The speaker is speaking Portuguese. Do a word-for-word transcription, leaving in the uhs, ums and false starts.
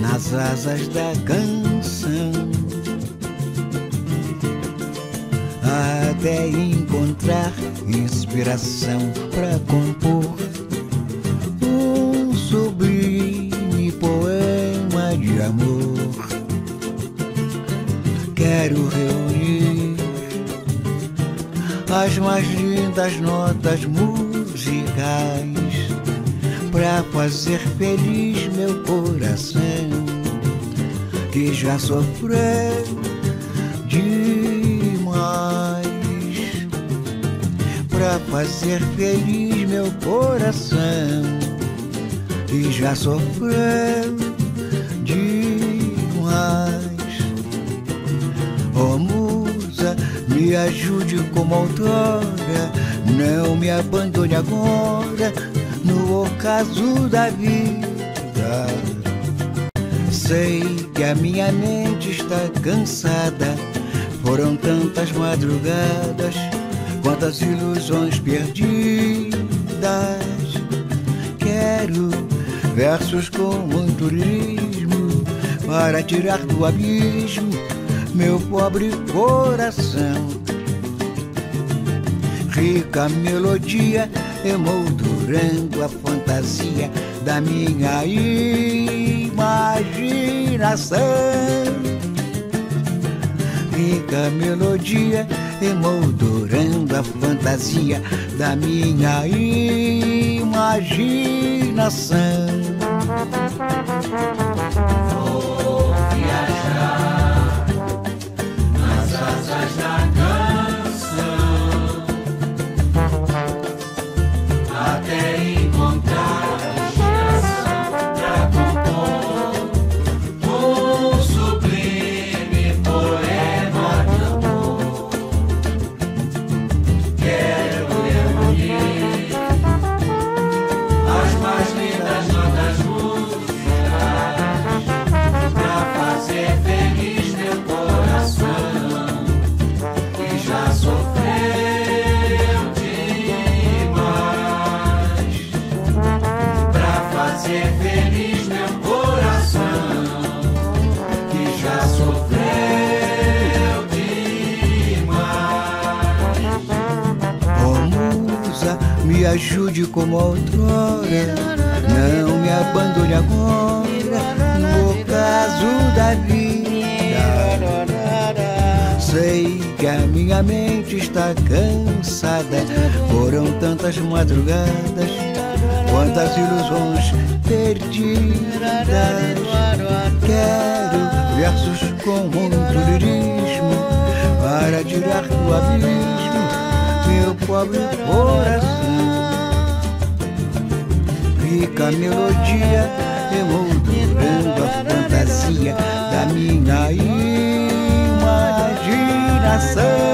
nas asas da canção, até encontrar inspiração pra compor um sublime poema de amor. Quero reunir as mais lindas notas musicais pra fazer feliz meu coração, que já sofreu demais. Pra fazer feliz meu coração, que já sofreu demais. Oh musa, me ajude como outrora, não me abandone agora no ocaso da vida. Sei que a minha mente está cansada, foram tantas madrugadas, quantas ilusões perdidas. Quero versos com muito ritmo para tirar do abismo meu pobre coração. Rica melodia emoldurando a fantasia da minha imaginação. Rica melodia emoldurando a fantasia da minha imaginação. Vou viajar nas asas da canção, até encontrar inspiração pra compor um sublime poema de amor. Quero reunir as mais lindas notas musicais pra fazer feliz meu coração, que já sofreu demais. Pra fazer feliz meu coração, que já sofreu demais. Oh musa, me ajude como outrora, não me abandone agora no ocaso da vida. Sei que a minha mente está cansada, foram tantas madrugadas, quantas ilusões perdidas. Quero versos com muito lirismo para tirar do abismo meu pobre coração. Rica melodia emoldurando a fantasia da minha imaginação.